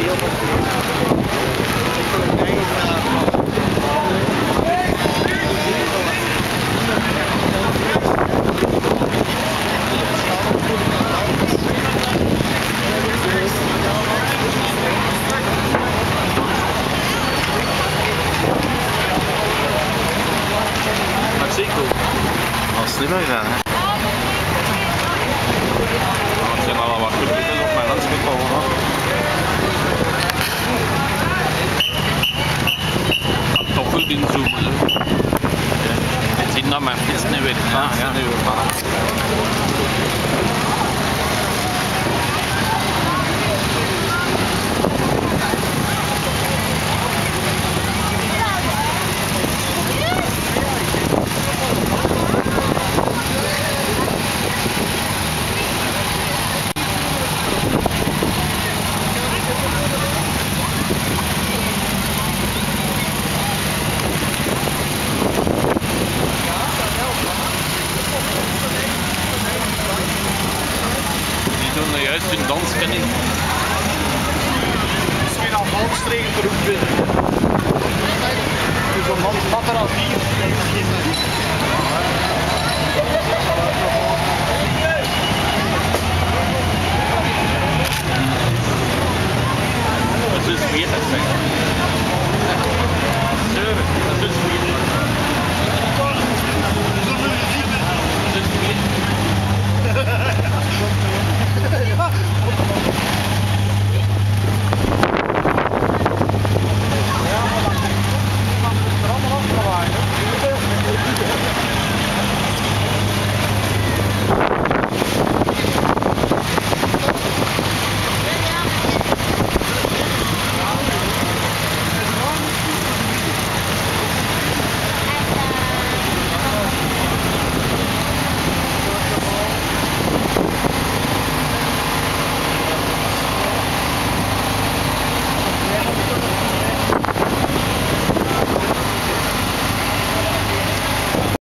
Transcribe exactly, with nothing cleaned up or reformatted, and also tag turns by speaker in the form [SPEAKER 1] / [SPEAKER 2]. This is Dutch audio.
[SPEAKER 1] Slimmer gedaan, hè? Nou, het zijn al wat goed op mijn lens gekomen, hoor. Ik ga toch goed inzoomen, hè? Ja. Je ziet dat mijn vis nu weer gaat, ja, nu weer gaat. Juist hun danskenning.
[SPEAKER 2] Misschien al valstregen erop binnen. Dus een man mat er al hier.